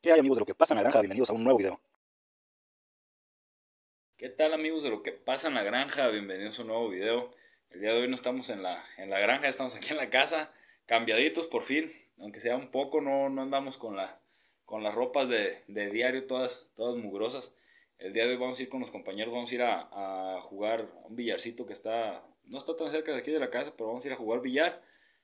¿Qué hay, amigos de lo que pasa en la granja? Bienvenidos a un nuevo video. ¿Qué tal, amigos de lo que pasa en la granja? Bienvenidos a un nuevo video. El día de hoy no estamos en la granja, estamos aquí en la casa, cambiaditos por fin, aunque sea un poco, no andamos con las ropas de diario todas mugrosas. El día de hoy vamos a ir con los compañeros, vamos a ir a jugar a un billarcito que no está tan cerca de aquí de la casa, pero vamos a ir a jugar billar.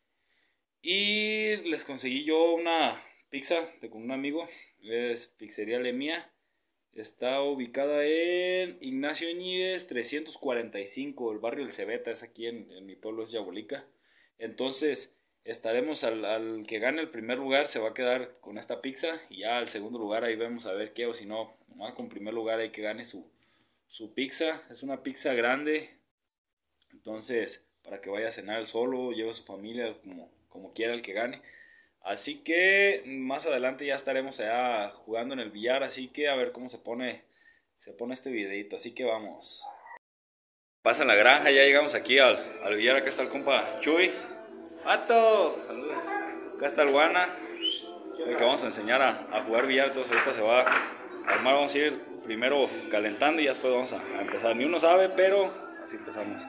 Y les conseguí yo una pizza con un amigo, es Pizzería Lemia. Está ubicada en Ignacio Ñíguez 345, el barrio El Cebeta, es aquí en mi pueblo, es Yabolica. Entonces, estaremos al que gane el primer lugar, se va a quedar con esta pizza. Y ya al segundo lugar ahí vemos a ver qué, o si no, nomás con primer lugar hay que gane su pizza. Es una pizza grande, entonces, para que vaya a cenar él solo, lleve a su familia, como quiera el que gane. Así que más adelante ya estaremos allá jugando en el billar, así que a ver cómo se pone este videito, así que vamos. Pasa en la granja, ya llegamos aquí al billar, acá está el compa Chuy. ¡Pato! Acá está el Guana, el que vamos a enseñar a jugar billar, entonces ahorita se va a armar, vamos a ir primero calentando y ya después vamos a empezar. Ni uno sabe, pero así empezamos.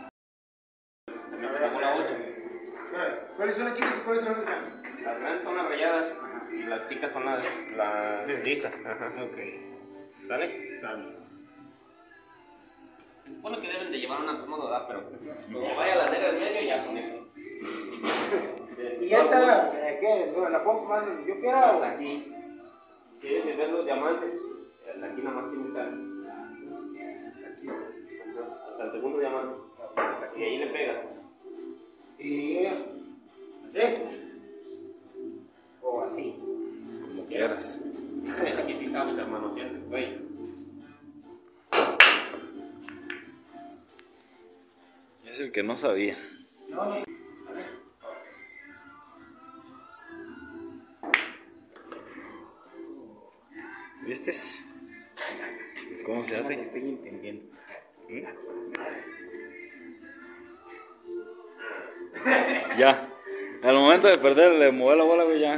¿Cuáles son las chicas y cuáles son las grandes? Las grandes son las rayadas y las chicas son las lisas. Ajá. Ok. ¿Sale? Sale. Se supone que deben de llevar una cómoda, pero que vaya la negra en medio y ya con eso. ¿Y esa qué? No, ¿la puedo más yo quiero? Hasta aquí. ¿Quieres de ver los diamantes? Hasta aquí nada más tiene que estar. Hasta el segundo diamante. Hasta aquí, ahí le pegas. Y ¿así? O así. Como quieras. Ese aquí sí sabes, hermano, ¿qué haces, güey? Es el que no sabía. No. ¿Viste? ¿Cómo se hace? Estoy entendiendo. Ya. Al momento de perder, le mueve la bola, güey, ya.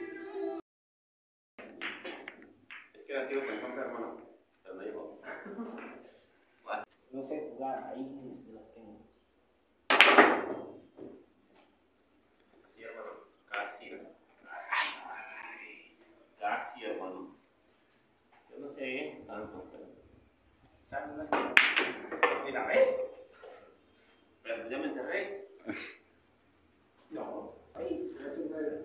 Es que era tiro con hermano. Pero no llegó. No sé jugar, ahí las tengo. Así, hermano. Casi, hermano. Casi, hermano. Yo no sé tanto, pero. ¿Sabes las que? ¿Mira, ves? Pero pues ya me encerré. No. 6, 3 y 9.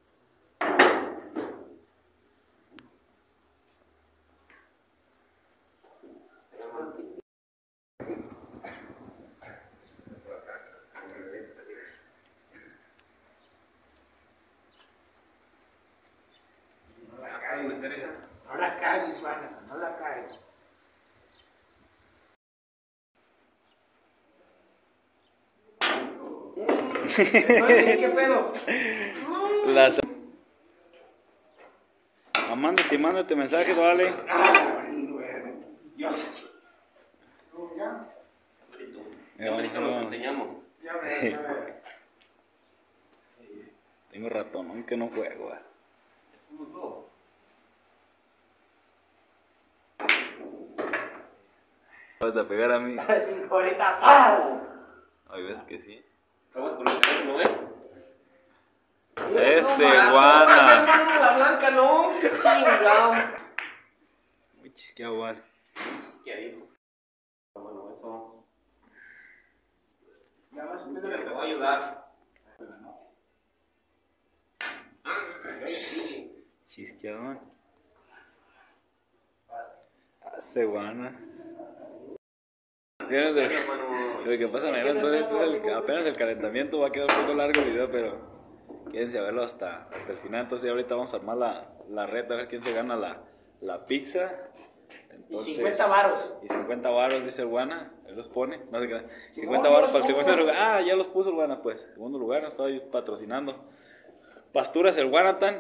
No la cagues, Teresa. No la cagues, Juana. No la cagues. ¿Qué pedo? Las... Mándate mensaje, vale. Yo sé. ¿Ya? Ya ahorita nos enseñamos. Ya ve. Tengo ratón, aunque no juego. Somos dos. Vas a pegar a mí. Ahorita, ¡pau! Ay, ves que sí. Acabas con el teléfono, ¿eh? Ese No, Guana. hermano, la blanca no. Chingado. Muy chisqueado, vale. Chisqueadito. Bueno, eso. Ya más o menos Mira, te voy a ayudar. Chisqueadón. Ese Guana. Fíjense lo que pasa, negro. Entonces, este es apenas el calentamiento. Va a quedar un poco largo el video, pero quédense a verlo hasta el final. Entonces, ahorita vamos a armar la reta, a ver quién se gana la pizza. Entonces, y 50 varos. Y 50 varos, dice el Guana. Él los pone. No sé qué. 50 varos para el segundo lugar. Ah, ya los puso el Guana, pues. Segundo lugar, nos estoy patrocinando. Pasturas el Guanatán.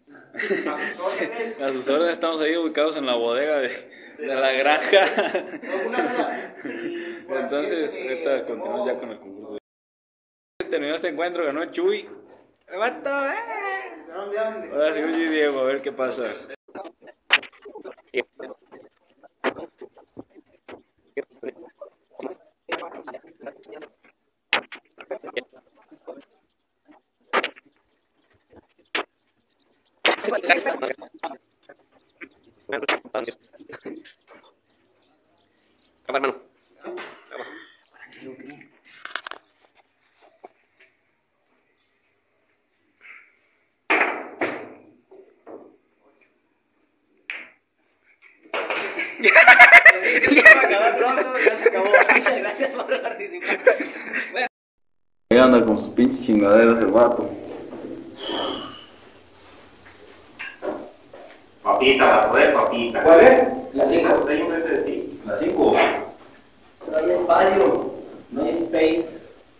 A sus órdenes, estamos ahí ubicados en la bodega de la granja. Entonces, ahorita continuamos ya con el concurso. Terminó este encuentro, ganó Chuy. ¡El vato! Ahora sí, Diego, a ver qué pasa. hermano. Ya se acabó. Muchas gracias por participar. Ahí anda con sus pinches chingaderas el vato. Papita, va a poder, papita. ¿Cuál es? La 5. Está ahí enfrente de ti. La 5. No hay espacio. No hay space.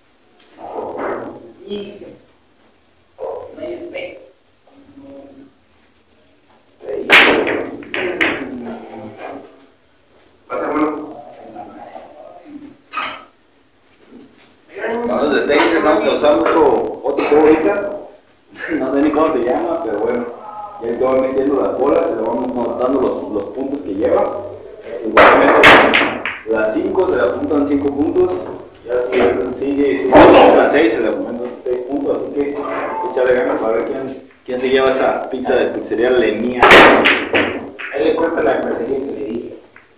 Hija. No hay space. Pasa, hermano. Para los detalles estamos usando otro juego ahorita. No sé ni cómo se llama, pero bueno. Ya que va metiendo las bolas, se le vamos notando los puntos que lleva. Igualmente, las 5 se le apuntan 5 puntos. Ya sigue las 6 se le apuntan 6 puntos. Así que échale ganas para ver quién se lleva esa pizza de pizzería Lemía. Ahí le corta la grosería que le dije.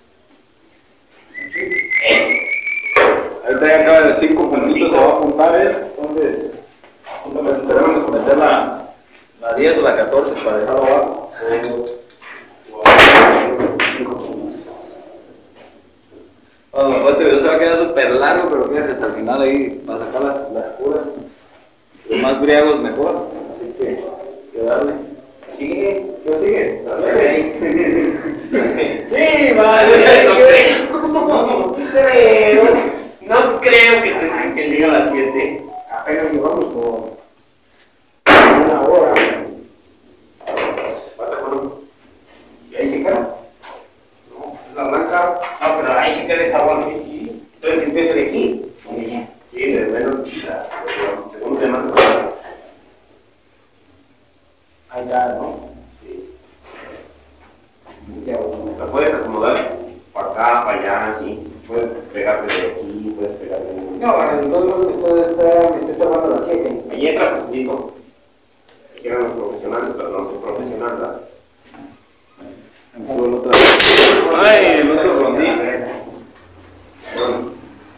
Ahorita ya acaba de 5 puntitos, se va a apuntar él. Entonces, esperamos meter la 10 o la 14 para dejarlo abajo. 5 puntos. Bueno, este video se va a quedar súper largo, pero quédense hasta el final ahí para sacar las curas. Los más briagos mejor, así que darle. Sigue. ¿Qué sigue? Las 6. Sí, vale. No creo que te diga las 7. Apenas llevamos por una hora. Pasa, hermano. ¿Y ahí se queda? No, pues es la blanca. No, pero ahí se queda esa voz, sí. Entonces empiezo de aquí. Sí. Sí, de menos. Segundo tema. Ahí está, ¿no? Sí. Ya, bueno. La puedes acomodar para acá, para allá, así. Puedes pegarte de aquí, puedes pegarte de aquí. No, bueno, entonces me está estorbando a las 7. Ahí entra facilito. Quieren los profesionales, pero no soy profesional, ¿verdad? El otro. Ay, el otro rondín. Bueno.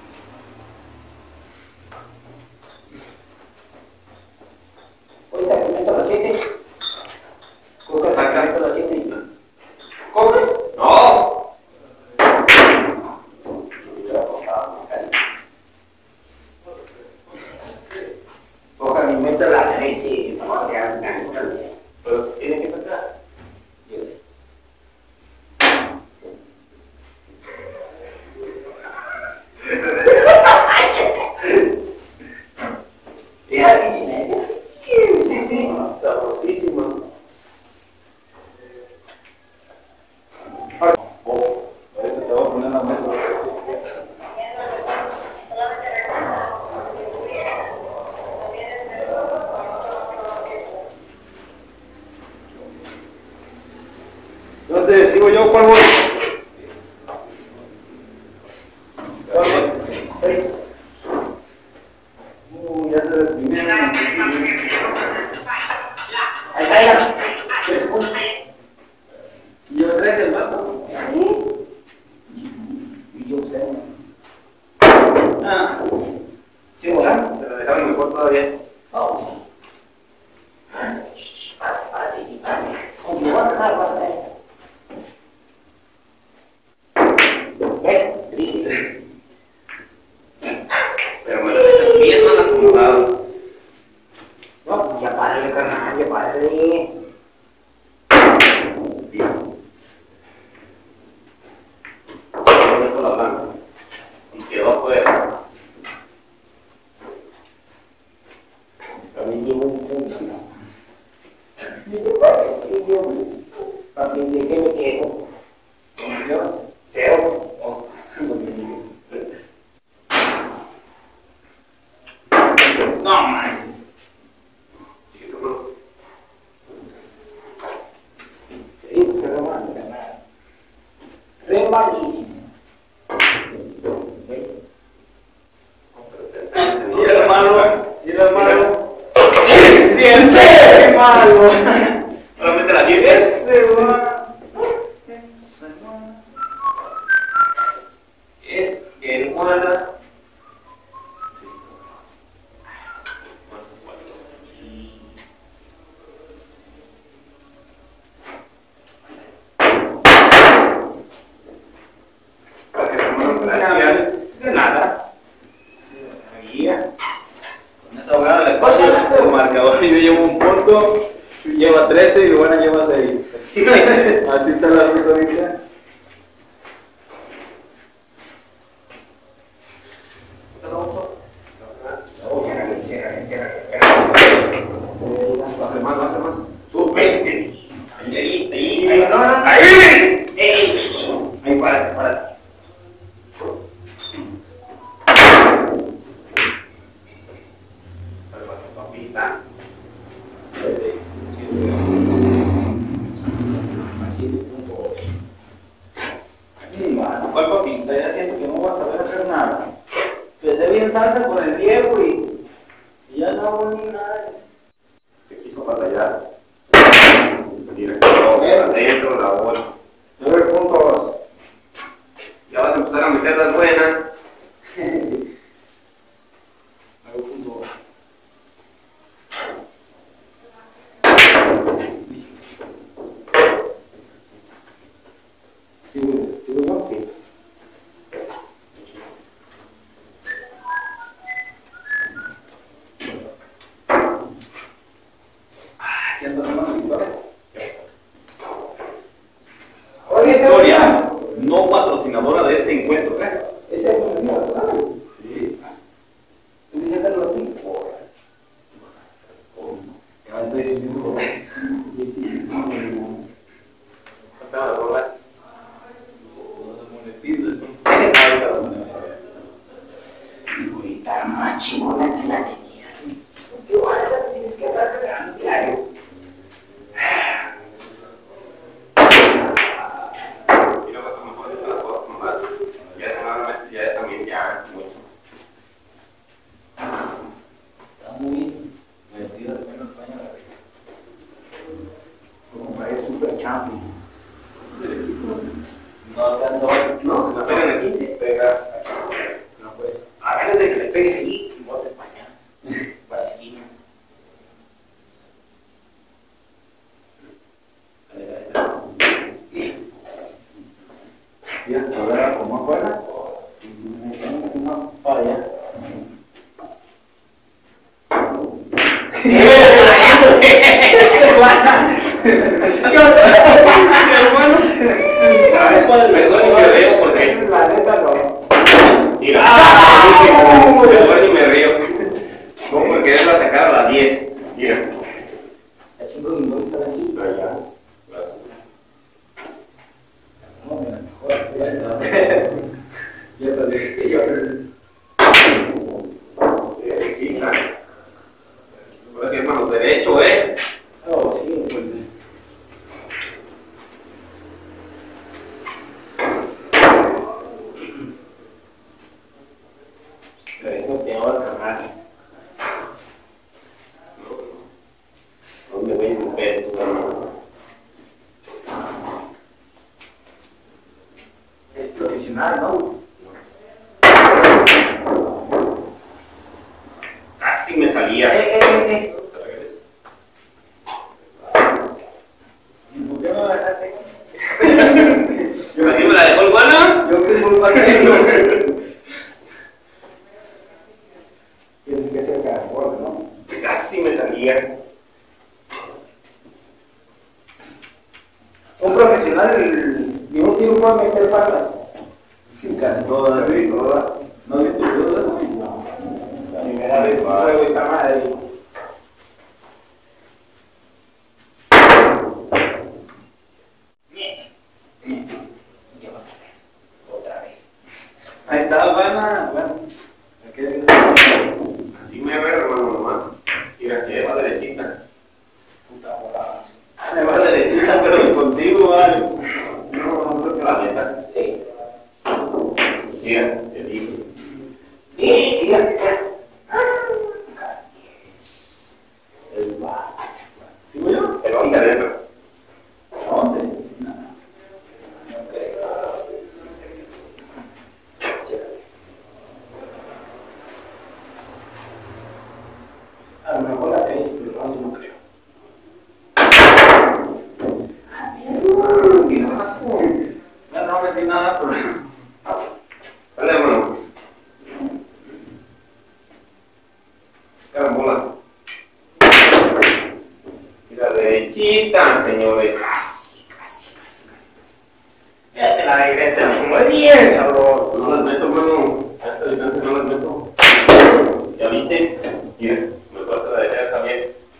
Hoy está comiendo a las 7. Coca Saca. a las 7. ¿Comes? ¡No! Coca, me meto a las 13. No seas gangsta. Pero se tiene que sacar. Yo sé. ¿Era piscina? Sí, sí. Sabrosísima. Ahorita te voy a poner la mesa. Entonces, sigo yo, ¿cuál voy? 6. Ya se el primero. Ahí está, ya. 3 puntos. ¿Y yo 3 el vato? Y yo sé. Ah. ¿Sí, volando? Te la dejaron mejor todavía. Vamos. Párate. Aunque voy a ganar, vas a ver. ¿Ves? Dije. Pero me la dejas bien mal acomodado. No, pues ya párale, carnal, ya párale. Esto la blanca. Y quedó afuera. También llevo un punto, ¿no? Papi, ¿de qué me quejo? ¿Yo? ¿Cero? Oh, No manches. Chiquis, hermano. sí, pues que remando, carnal. Remandísimo. ¿Ves? Y el hermano. Ciencia, qué malo. Solamente Así está la asunto ahorita. Baja más. Súbete. Ahí. No. Ahí. Ahí, párate. Papita. Así de punto. ¿Cuál papita? Ya siento que no vas a saber hacer nada. Empecé bien salsa con el Diego y ya no hago ni nada. Te quiso batallar. Mira, adentro la bola. 9 puntos. Ya vas a empezar a meter las buenas. 9 puntos. ¿Sigo yo? Sí. ¿Qué andas tomando, Victoria? Victoria, no patrocinadora de este encuentro. Ese es el mío, ¿verdad? Sí. ¿Tú dijiste lo mismo? Ya estoy sintiendo. ¿Cuántas las bolas? Ahorita más chingona que la tenía. Igual tienes que hablar de diario. Y luego tú mejor de las fotos nomás. Ya seguramente ya también ya mucho. Está muy metida de menos España. Como para ir super champion. No alcanza ahora. No, me pegan el 15. Pega. No, pues. A menos de que le pegues allí y bote para allá. Para la esquina. Mira, a ver cómo acuerda. No, para allá. Perdón y me río porque. La neta no. Mira, perdón y me río. No porque es la sacar a las 10. Mira. ¿A chingo de no estar aquí? Pero ya. No, mira, mejor. Ya perdí. Chica. Ahora sí, hermano, derecho, ¿eh? Oh, sí, pues. Pero eso te va a cargar. ¿Dónde voy a mover tu hermano? Es profesional, ¿no? Casi me salía. Se regresa. ¿Y por qué no la dejaste? ¿Así me la dejó el guano? Yo que soy partido. Tienes que ser caracol, ¿no? Casi me salía. Un profesional, ni un tiro puede meter palas. Casi todas, sí, todas. ¿No has visto videos de eso? No. La primera vez que juego esta madre. Otra vez. Ahí está, buena. Bueno. Así me ve, hermano, nomás. Mira, que va derechita. Puta jugada. Me va derechita, pero contigo, vale. No creo que la neta. Sí. Mira, te digo. Mira. el aire, te la pongo bien, sabroso. No las meto, mano. A esta distancia no las meto. ¿Ya viste? Mira, me pasa la de allá también.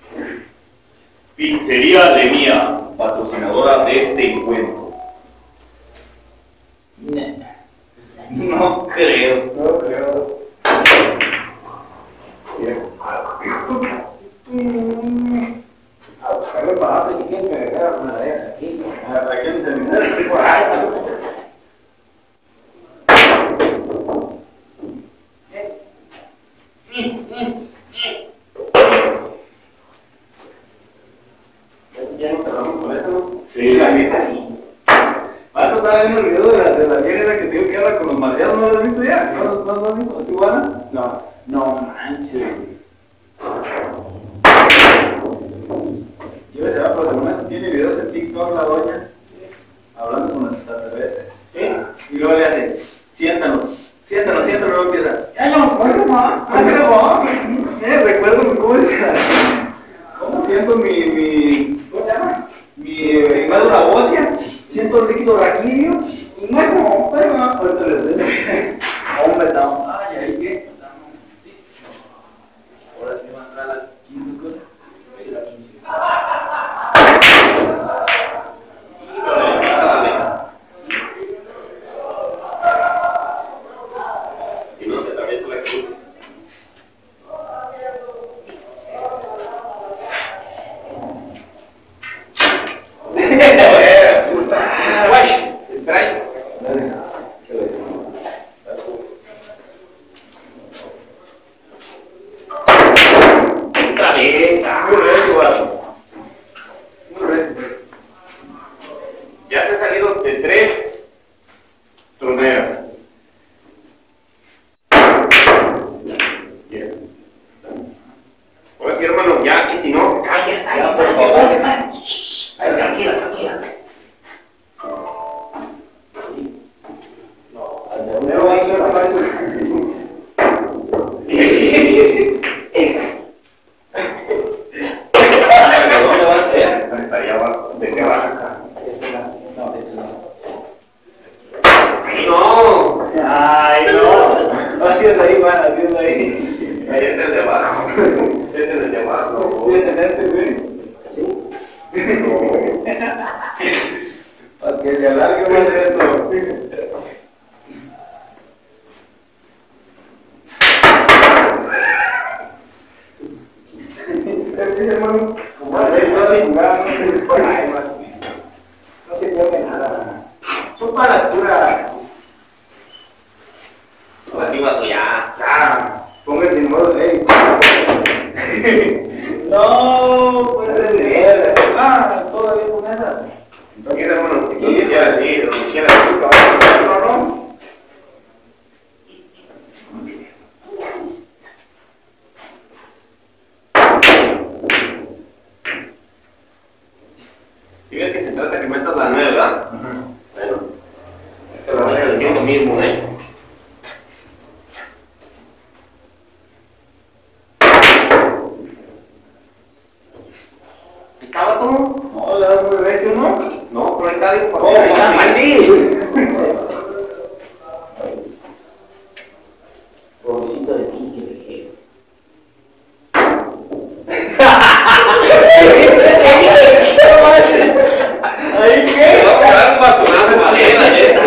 Pizzería Lemía, patrocinadora de este encuentro. No creo. No creo. Mira. A buscarle para abajo, si quieres me dejar una de ellas aquí. ¿A quién se dice? Por ahí, pues. Ya nos cerramos con eso, ¿no? Sí, la neta sí. Vato, estaba viendo el video de la vieja que te digo que habla con los maldeados, ¿no lo has visto ya? ¿No lo has visto? ¿Tijuana? No manches. Yo se va por semana, tiene videos en TikTok la doña, hablando con los extraterrestres. ¿Sí? Y luego le hace, siéntalo, luego empieza, ¡ay, no, mamá! Recuerdo cómo es, cómo siento ¿cómo se llama? Mi médula ósea, siento el líquido raquídeo, y muevo, ahorita les digo, hombre, ay, ahí qué, sí, ahora sí va a entrar a las 15 cosas, sí, la 15. Si no se atraviesa la 15. Strike. Otra vez, ya se ha salido de 3 torneos. Ahora sí, hermano, ya, y si no, calla, por favor. Tranquila. Estaría abajo, de que abajo acá. No. Ay, no. Así es ahí, man, así es ahí. Ahí es el de abajo. Es el de abajo. Sí, es en este, güey. Sí. Para que se alargue más esto. Empieza, hermano. Como a ver, no se jugar. Ay, más o menos. No se pierde nada. Son para las puras. Así va, ya. Pónganse en modo 6. No, puede ser. Todavía con esas. Entonces, hermano, donde quieras ir, donde quieras ir, ¿No? Si ves que se trata que metas la 9, ¿verdad? Bueno, esto lo vamos a decir lo mismo, ¿eh? ¿Picaba tú? No, le das muy recio, ¿no? No, pero ahí está bien. ¡Oh, maldito! Pobrecito de ti, que dejé. ¿Ahí qué? Te voy a pegar un batonazo, vale, la neta.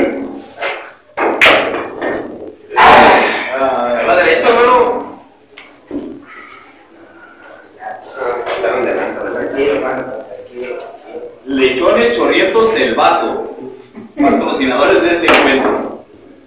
Ahí va derecho, hermano. Se pasaron de lanza, ¿verdad? Tranquilo, hermano. Lechones Chorrientos El Vato, patrocinadores de este encuentro.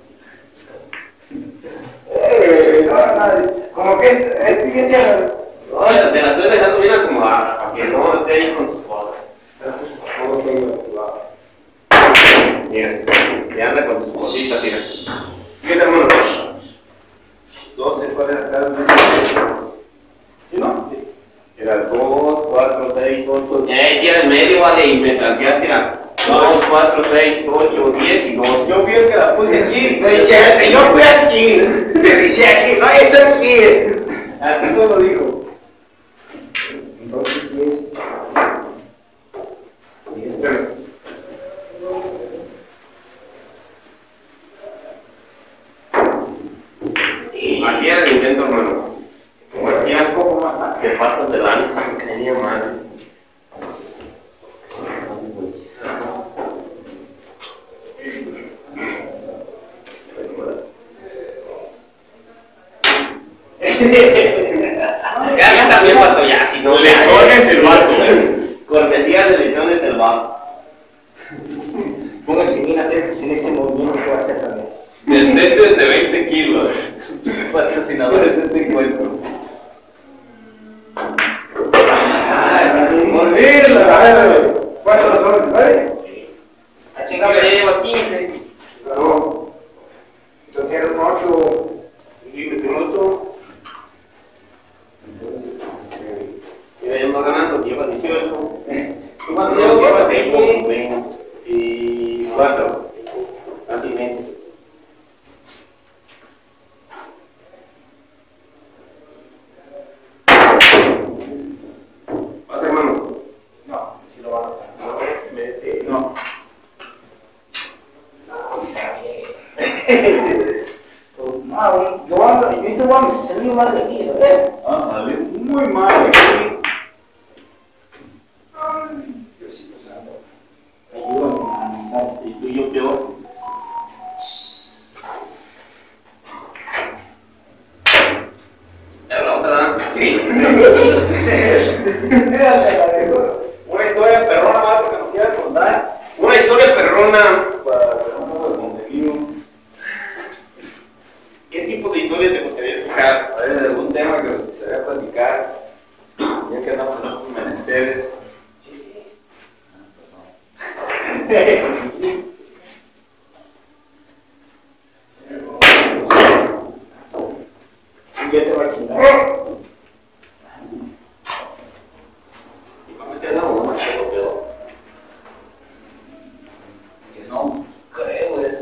Como que que sea. No, se la estoy dejando bien acomodada, para que no esté ahí con sus cosas. ¿Cómo se llama? Mira, ya anda con sus cositas, mira. ¿Qué es, hermano? 12, ¿cuál era cada uno? ¿Sí, no? Era 2, 4, 6, 8. Sí, era el medio, vale, y me transeaste, mira. 2, 4, 6, 8, 10 y 2. Yo fui el que la puse aquí. Me dice, yo fui aquí. Me dice aquí, no es aquí. Eso lo digo. Entonces sí es. Ya también, vato, ya, si no. Lechón es el vato. Cortesía de Lechón es el vato. Pónganse bien atentos en ese movimiento que va a hacer también. Destetes de 20 kilos. Patrocinadores de este encuentro. Olvídalo. ¿Cuántos son? ¿9? Sí. A chingar Ya le lleva 15. No. Entonces eran 8. Sí, metió 8. Ya va ganando, lleva 18. ¿Cuánto Lleva llevo? 24. Casi 20. ¿Vas, hermano? No, si lo van a notar. No, se mete. No. Yo vamos a salir mal de aquí, ¿sabes? Vamos a salir muy mal aquí. Diosito santo. Ayúdame. Y tú y yo peor. ¿Es la otra? Sí. Una historia perrona más porque nos quieras contar. Una historia perrona. Para un poco de contenido. ¿Qué tipo de historia te gustaría escuchar? A ver, algún tema que nos gustaría platicar. Ya que andamos en estos menesteres. Ya te va a chingar. ¿Y para meter la bomba? ¿Qué es lo peor? Que no creo eso.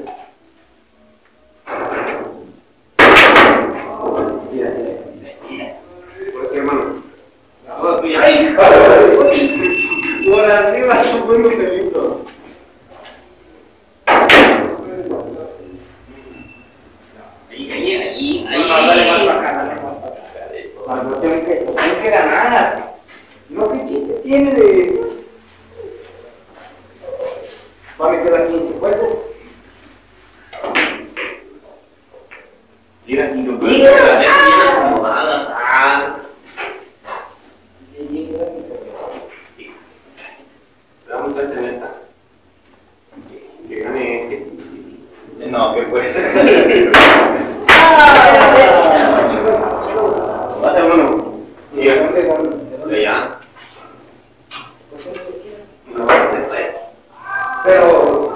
Mira. Pues sí, hermano. Toda tuya. ¡Ay! Por así va su buen delito. Ahí. Dale más para acá, dale más para acá. No tengo que ganar. No, ¿qué chiste tiene de...? Va a meter a 15 puestos. Mira, y lo peor es que se las dejan bien acomodadas. Te da mucha chance en esta. Que gane este. No, que puede ser. Vas, hermano. Mira. De allá. No, esta es. Pero...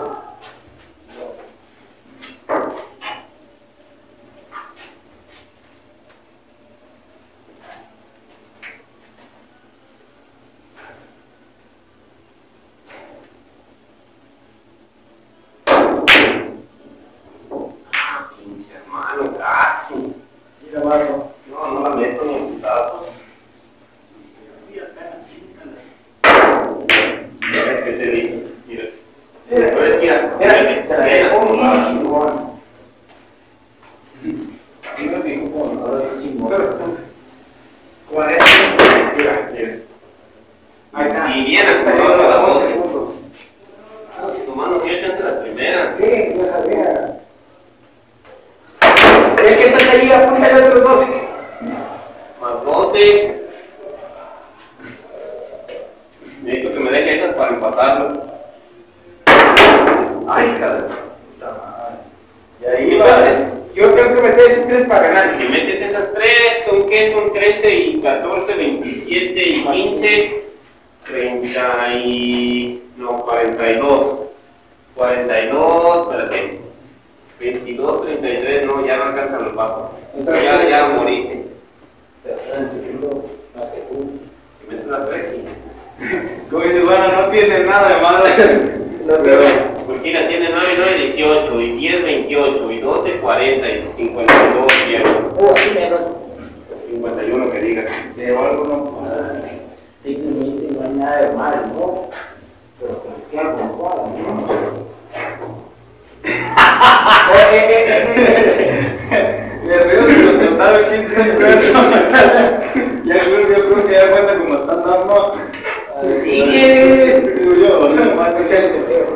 Pinche hermano, casi. Mira, vato. No la meto ni a putazos. Es que se dice. Mira. Pero es que mira. Te la dejo muy Mira. chingón. A mí me dijo como no lo dejo chingón. Con eso, mira. Ahí está. Y bien acomodado la voz. Si tu mano tiene chance las primeras. Sí, no sabía. Ya que estás ahí, apúntale otros 12. Más 12. Necesito que me deje esas para empatarlo. Ay, cabrón. Y ahí vas. Yo tengo que meter esos 3 para ganar. Si metes esas 3, ¿son qué? Son 13 y 14, 27 y 15, 30 y... no, 42. 42, espérate. 22, 33, no, ya no alcanzan los papos. Ya moriste. Pero en el segundo, más que tú. Si metes las 3, sí. Como dice, bueno, no tiene nada de malo. Pero Burkina tiene 9, 9, 18, y 10, 28, y 12, 40, y 52, 10. Así menos. 51 que diga. De algo no. Técnicamente no hay nada de mal, ¿no? Pero con el tiempo no cuadra, ¿no? Me río de los contaron chistes de eso. Ya creo que ya cuenta como están dando. ¡Sigue! Digo yo, No, más que echarle que tengas,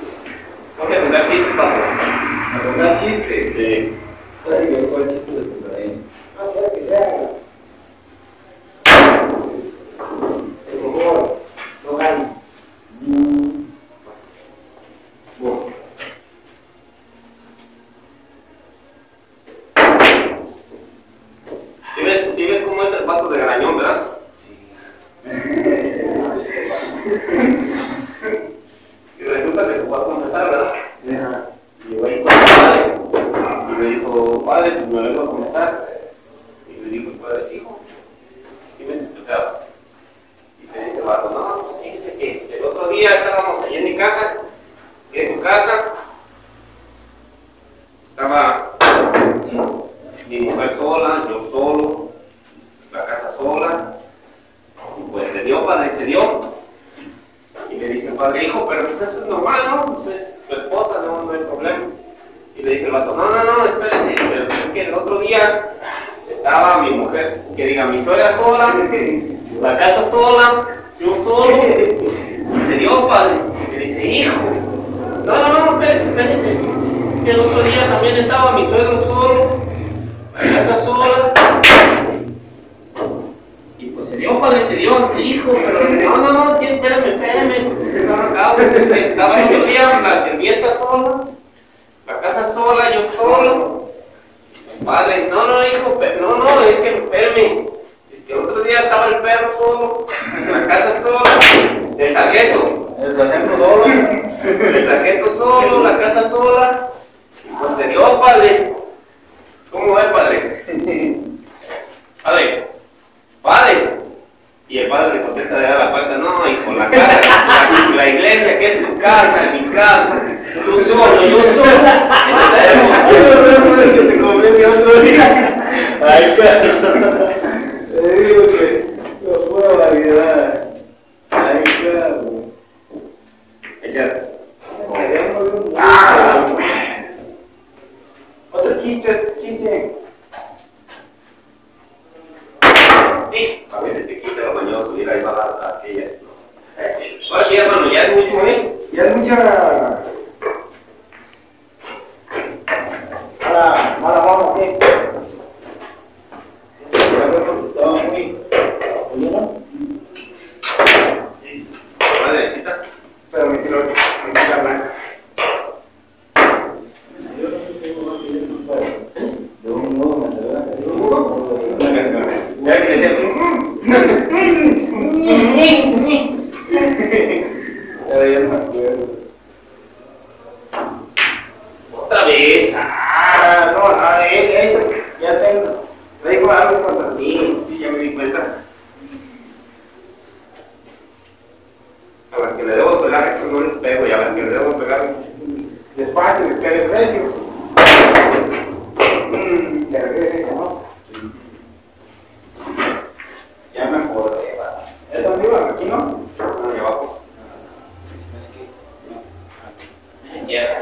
Ponte a contar chistes, papo. a contar chistes. Sí. Ay, yo soy el chiste de tu Y resulta que se fue a confesar, ¿verdad? Ajá. Llegó ahí con el padre y le dijo, padre, pues me vengo a confesar. Y le dijo el padre, sí, hijo, dime tus pecados. Y le dice el vato, no, pues fíjese que el otro día estábamos allí en mi casa, que es su casa, estaba mi mujer sola, yo solo, la casa sola, y pues se dio, padre, se dio. Y le dice el padre, hijo, pero pues eso es normal, ¿no? Pues es tu esposa, no hay problema. Y le dice el vato, no, espérese, pero pues es que el otro día estaba mi mujer, que diga, mi suegra sola, la casa sola, yo solo, y se dio, padre. Y le dice, hijo, no, espérese, es que el otro día también estaba mi suegro solo, la casa sola. Y pues se dio, padre, se dio, hijo, pero no, espérame, pues estaba el otro día la sirvienta sola, la casa sola, yo solo. Pues padre, no, hijo, no, es que espérame, es que el otro día estaba el perro solo, la casa sola, el sargento solo, el sargento solo, la casa sola. Y pues se dio, padre. ¿Cómo ve, padre? Padre. Y el padre le contesta de la puerta, no, hijo, la casa, la iglesia que es tu casa, mi casa, tú solo, yo solo. Que te convenció otro día. Ay, cabrón. Te digo que no puedo variedad. Ay, cabrón. Otro chiste. A veces te quita lo mañoso, ir ahí va a aquella. Ahora sí, hermano, ya es mucho, Ya es mucha. Mala vamos, ¿qué? Estaba muy. ¿Oye, no? ¿La derechita? Pero me tiró la blanca. De un modo me salió la cabeza. ¿De un modo? Ya que decía, ya no me acuerdo. otra vez. No, eso ya tengo. Traigo algo contra ti. Sí, ya me di cuenta. A las que le debo pegar, eso no les pego, y a las que le debo pegar. Despacio, le pega el precio. Se regresa y dice, no. Ya me acordé, va. ¿Es donde iba? ¿Aquí no? No, ahí abajo. Ya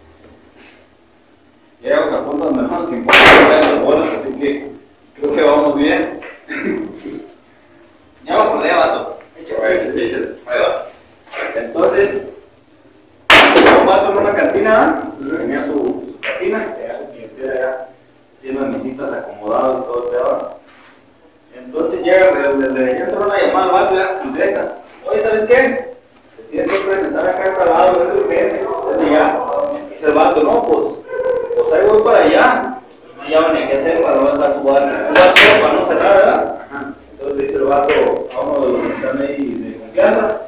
llegamos a punto donde no nos importa los bonos, así que creo que vamos bien. Ya me acordé, vato. Échale. Ahí va. Entonces, un vato en una cantina, tenía su cantina, tenía su clientela ya haciendo mesitas acomodadas y todo el pedo. Entonces llega, le entra una llamada al vato, ya contesta. Oye, ¿sabes qué? Te tienes que presentar acá en tal lado, es urgencia. Entonces ya, dice el vato, no, pues ahí voy para allá. No llaman ni a qué hacer para no dejar su bar para no cerrar, ¿verdad? Ajá. Entonces dice el vato a uno de los que están ahí de confianza.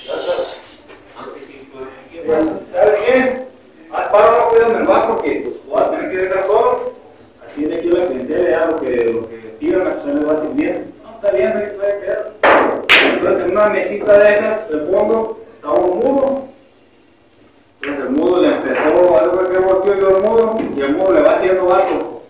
¿Sabes qué? Haz paro, no cuidan el bar porque pues voy a tener que dejar solo. Aquí tiene que ir la clientela, ya lo que pidan, la persona le va a servir. No, está bien, ahí puede quedar. Entonces en una mesita de esas de fondo estaba un mudo. Entonces el mudo le empezó a ver que volteó yo al mudo y el mudo le va haciendo vato.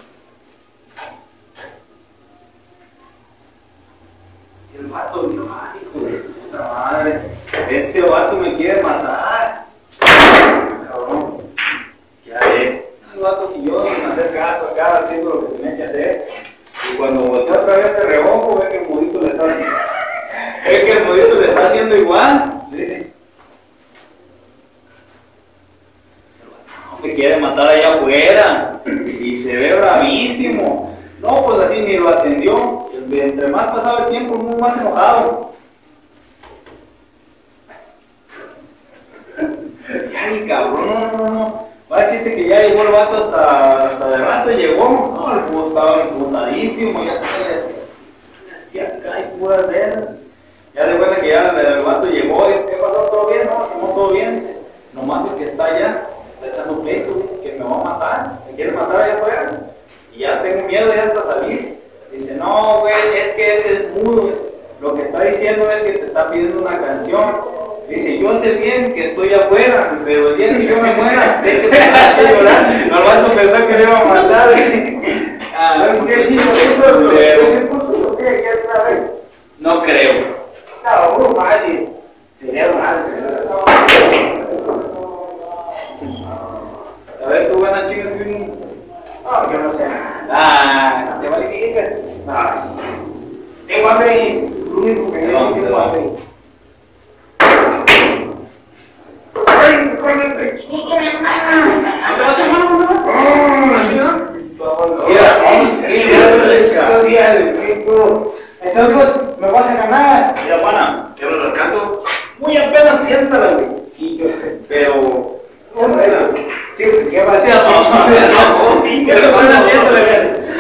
Y el vato dijo, ay, hijo de puta madre, ese vato me quiere matar. Cabrón, ya ve. El vato siguió sin hacer caso acá, haciendo lo que tenía que hacer. Y cuando volteó otra vez de reojo, ve que el mudito le está haciendo. Ve que el mudito le está haciendo igual. Le dice, no, me quiere matar allá afuera. Y se ve bravísimo. No, pues así ni lo atendió. Y entre más pasaba el tiempo, muy más enojado. Ay, cabrón, no. Va el chiste que ya llegó el vato hasta de rato llegó. No, el puto estaba emputadísimo. Ya le hacía acá y puras de él. Ya de cuenta que ya el vato llegó. ¿Qué pasó? ¿Todo bien? diciendo es que te está pidiendo una canción. Dice, yo sé bien que estoy afuera, pero el día que yo me muera, sé que te vas a llorar. Al vato pensó que le iba a matar. ¿Es que sí, No creo. No, muy fácil. Sería mal, A ver, tú buenas chingas, primo. No, yo no sé. Te vale que diga. No, tengo hambre y lo único que yo sí tengo hambre. Entonces me vas a ganar. Mira, pana, Yo no lo alcanzo. muy apenas tiéntala, güey. Sí, yo sé. Pero. Sí, ¿qué va a hacer? Muy apenas tiéntala, güey.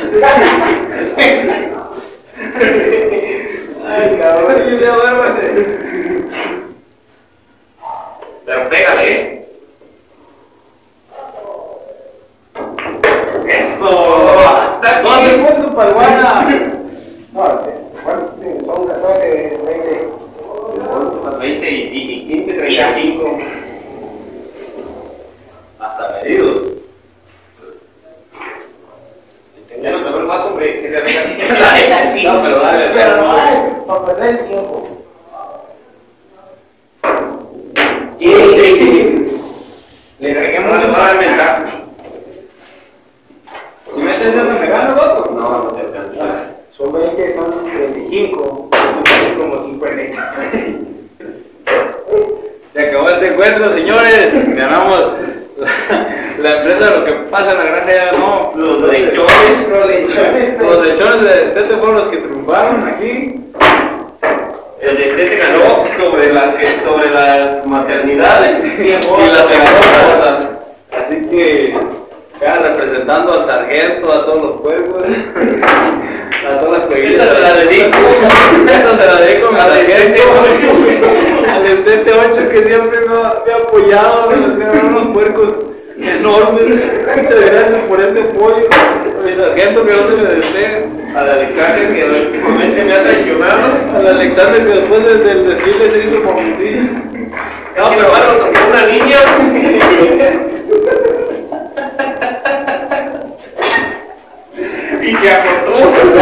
Ay, cabrón, yo ya duérmase. Pero pégale, Eso. Hasta aquí. 12 puntos para el Guana. No, ¿cuántos son? 14, 20. 20 y 15, 35. Hasta medidos. Ya no me va a hombre. Que le No, pero dale, pero no hay. Para perder el tiempo. Le regué mucho para el ventaja. Si metes eso, ¿me gano, loco? No, no te alcanza. Son 20, son 35. Es como 50. Se acabó este encuentro, señores. Ganamos la empresa. Lo que pasa en la granja ya ganó. Los lechones. Los lechones de Destete fueron los que triunfaron aquí. El destete ganó sobre las maternidades. Y las encuestas. Así que, ya representando al sargento, a todos los pueblos, a todas las cuevillas. Esta se la dedico. Esta se la dedico a mi Al sargento. Al Destete 8 que siempre me ha apoyado, me ha dado unos puercos enormes. Muchas gracias por ese apoyo. A mi sargento que no se me despega. A la Alexander que últimamente me ha traicionado. Al Alexander que después del desfile se hizo famosillo. No, pero bueno, tocó una niña. Y se acostó.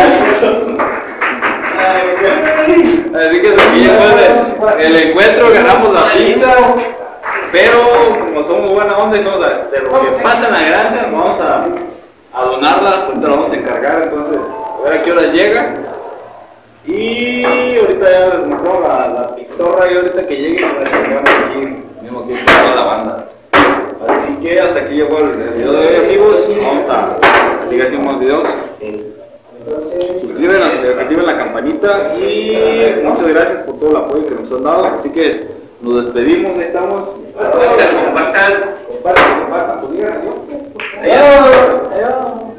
Así que sencillo fue el encuentro, ganamos la pizza, pero como somos buena onda y somos de lo que pasa en la granja, vamos a donarla, ahorita la vamos a encargar, entonces a ver a qué hora llega. Y ahorita ya les mostramos la pizorra y ahorita que llegue la encargamos aquí, mismo aquí con toda la banda. Así que hasta aquí llegó el video de hoy, amigos. Vamos a seguir haciendo más videos. Suscríbanse, activen la campanita y muchas gracias por todo el apoyo que nos han dado. Así que nos despedimos, ahí estamos. Compartan. Compartan, pues digan adiós. Adiós.